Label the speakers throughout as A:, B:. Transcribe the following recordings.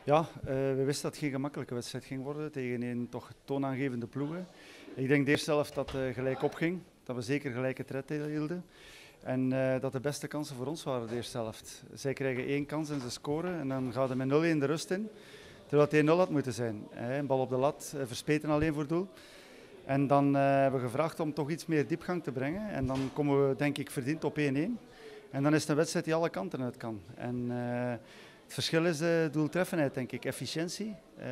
A: Ja, we wisten dat het geen gemakkelijke wedstrijd ging worden tegen een toch toonaangevende ploegen. Ik denk de eerste helft dat gelijk opging, dat we zeker gelijke tred hielden. En dat de beste kansen voor ons waren de eerste helft. Zij krijgen 1 kans en ze scoren en dan gaat het met 0-1 de rust in. Terwijl het 1-0 had moeten zijn. Een bal op de lat, verspeten alleen voor doel. En dan hebben we gevraagd om toch iets meer diepgang te brengen. En dan komen we denk ik verdiend op 1-1. En dan is het een wedstrijd die alle kanten uit kan. En het verschil is de doeltreffenheid, denk ik, efficiëntie.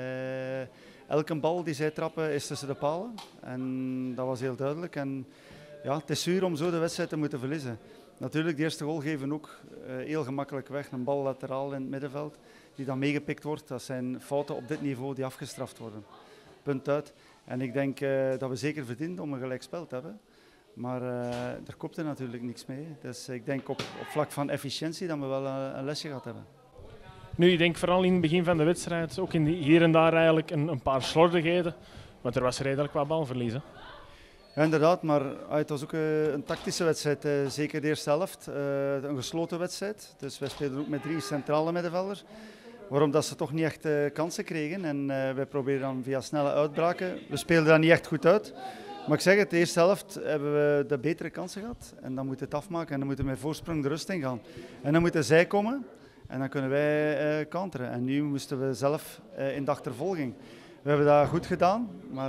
A: Elke bal die zij trappen is tussen de palen. En dat was heel duidelijk. En ja, het is zuur om zo de wedstrijd te moeten verliezen. Natuurlijk, de eerste goal geven ook heel gemakkelijk weg. Een bal lateraal in het middenveld die dan meegepikt wordt. Dat zijn fouten op dit niveau die afgestraft worden. Punt uit. En ik denk dat we zeker verdienen om een gelijkspel te hebben. Maar er komt er natuurlijk niks mee. Dus ik denk op vlak van efficiëntie dat we wel een lesje gehad hebben.
B: Nu, ik denk vooral in het begin van de wedstrijd, ook hier en daar eigenlijk een paar slordigheden. Want er was redelijk wat balverlies. Hè?
A: Ja, inderdaad, maar het was ook een tactische wedstrijd. Zeker de eerste helft. Een gesloten wedstrijd. Dus wij speelden ook met 3 centrale middenvelders. Waarom dat ze toch niet echt kansen kregen. En wij probeerden dan via snelle uitbraken. We speelden dat niet echt goed uit. Maar ik zeg het, de eerste helft hebben we de betere kansen gehad. En dan moeten we het afmaken en dan moeten we met voorsprong de rust in gaan. En dan moeten zij komen en dan kunnen wij counteren. En nu moesten we zelf in de achtervolging. We hebben dat goed gedaan, maar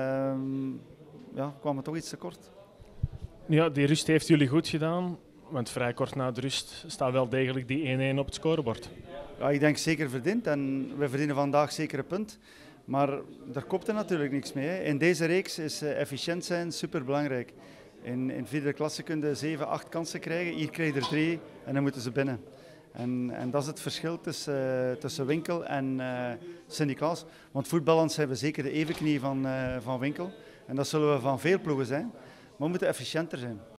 A: ja, kwamen toch iets te kort.
B: Ja, die rust heeft jullie goed gedaan. Want vrij kort na de rust staat wel degelijk die 1-1 op het scorebord.
A: Ja, ik denk zeker verdiend en we verdienen vandaag zeker een punt. Maar daar komt er natuurlijk niks mee. Hè. In deze reeks is efficiënt zijn superbelangrijk. In vierde klasse kun je 7, 8 kansen krijgen. Hier krijg je er 3 en dan moeten ze binnen. En dat is het verschil tussen Winkel en Sint-Niklaas. Want voetballend zijn we zeker de evenknie van Winkel. En dat zullen we van veel ploegen zijn. Maar we moeten efficiënter zijn.